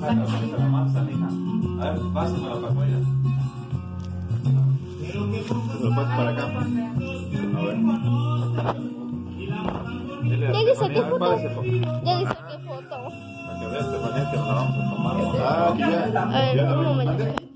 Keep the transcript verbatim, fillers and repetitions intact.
ahorita la masa, mija. A ver, pásame la papaya. Lo paso para acá. A ver. Ya le saqué foto. Ya le saqué foto. Para que veas, te parece que nos la vamos a tomar. Ah, ya. A ver, un momento.